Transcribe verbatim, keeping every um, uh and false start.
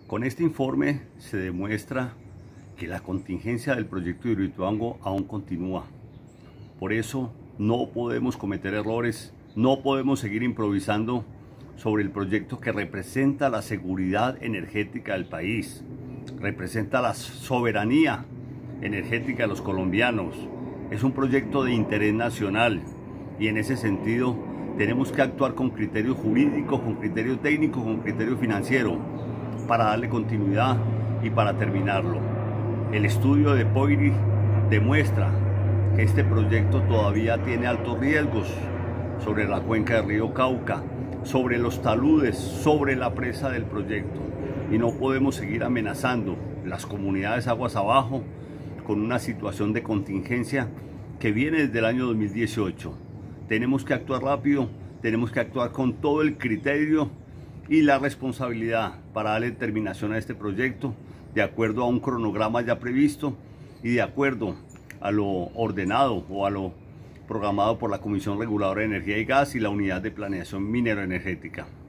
Con este informe se demuestra que la contingencia del proyecto de Hidroituango aún continúa. Por eso no podemos cometer errores, no podemos seguir improvisando sobre el proyecto que representa la seguridad energética del país, representa la soberanía energética de los colombianos. Es un proyecto de interés nacional y en ese sentido tenemos que actuar con criterio jurídico, con criterio técnico, con criterio financiero para darle continuidad y para terminarlo. El estudio de POIRI demuestra que este proyecto todavía tiene altos riesgos sobre la cuenca del río Cauca, sobre los taludes, sobre la presa del proyecto, y no podemos seguir amenazando las comunidades aguas abajo con una situación de contingencia que viene desde el año dos mil dieciocho. Tenemos que actuar rápido, tenemos que actuar con todo el criterio y la responsabilidad para darle terminación a este proyecto de acuerdo a un cronograma ya previsto y de acuerdo a lo ordenado o a lo programado por la Comisión Reguladora de Energía y Gas y la Unidad de Planeación Minero Energética.